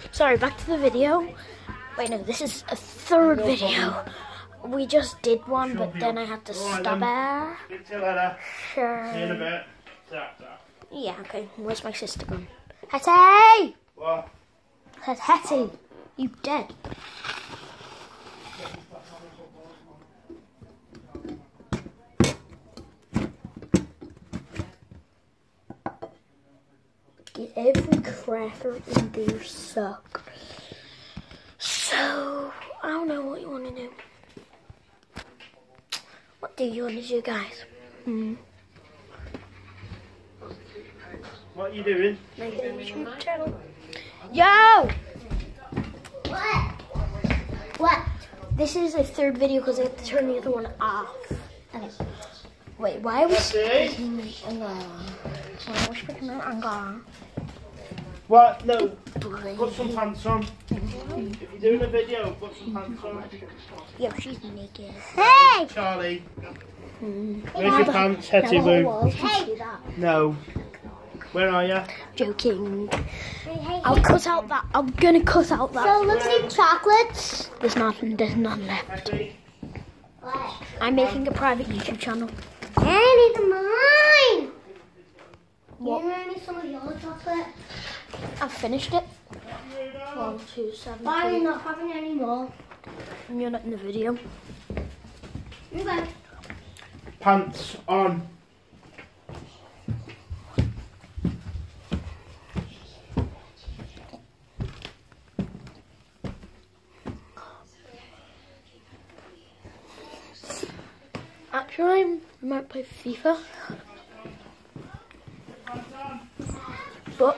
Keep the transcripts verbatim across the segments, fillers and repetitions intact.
Sorry, back to the video. Wait, no, this is a third video. We just did one, but then I had to stop it. Speak to you later. Sure. See you in a bit. Ta ta. Yeah, okay. Where's my sister gone? Hetty! What? Says Hetty, you dead. Get every cracker in there suck. So, I don't know what you want to do. What do you want to do, guys? Hmm. What are you doing? Make a YouTube channel. Yo! What? What? This is a third video because I have to turn the other one off. And wait, why are we speaking Angola? Why are we speaking Angola? What? No. Put some pants on. If you're doing a video, put some pants on. Yo, she's naked. Hey! Charlie. Hmm. Where's your pants, Hetty Boo? Hey! No. Where are you? Joking. Hey, hey, I'll cut out that. I'm gonna cut out that. So let's eat chocolates. There's nothing. There's none left. What? I'm making a private YouTube channel. I need mine. What? You want me some of your chocolate? I've finished it. One, two, seven. Why are three. you not having any more? And you're not in the video. Okay. Pants on. Actually, I might play FIFA. But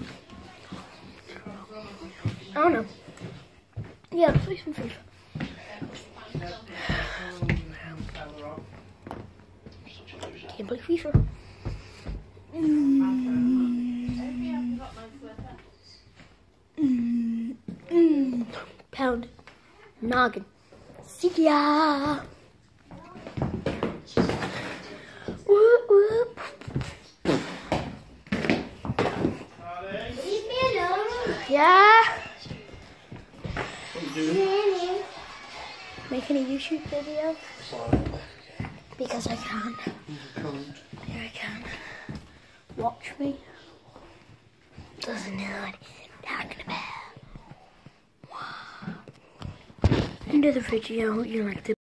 I don't know. Yeah, let's play some FIFA. Can't play FIFA. Mm. Mm. Mm. Pound. Noggin. See ya. Whoop, whoop. Leave me alone. Yeah. What are you doing? Making a YouTube video. Because I can. Here I can. Watch me. Doesn't know what I'm talking about. Wow. End of the video. You like the